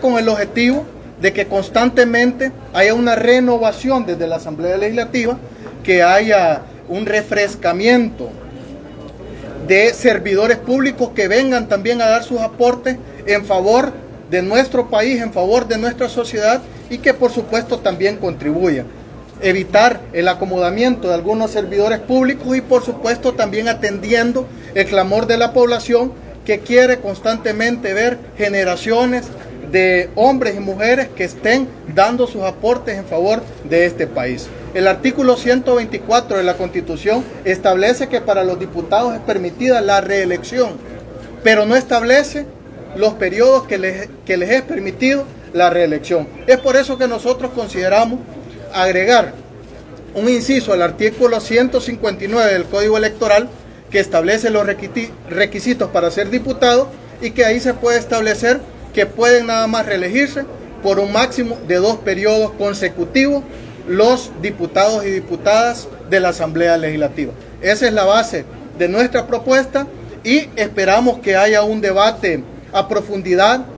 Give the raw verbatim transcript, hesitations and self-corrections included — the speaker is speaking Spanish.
con el objetivo de que constantemente haya una renovación desde la Asamblea Legislativa, que haya un refrescamiento de servidores públicos que vengan también a dar sus aportes en favor de nuestro país, en favor de nuestra sociedad, y que por supuesto también contribuyan. Evitar el acomodamiento de algunos servidores públicos y por supuesto también atendiendo el clamor de la población, que quiere constantemente ver generaciones de hombres y mujeres que estén dando sus aportes en favor de este país. El artículo ciento veinticuatro de la Constitución establece que para los diputados es permitida la reelección, pero no establece los periodos que les, que les es permitido la reelección. Es por eso que nosotros consideramos agregar un inciso al artículo ciento cincuenta y nueve del Código Electoral, que establece los requisitos para ser diputado, y que ahí se puede establecer que pueden nada más reelegirse por un máximo de dos periodos consecutivos los diputados y diputadas de la Asamblea Legislativa. Esa es la base de nuestra propuesta y esperamos que haya un debate a profundidad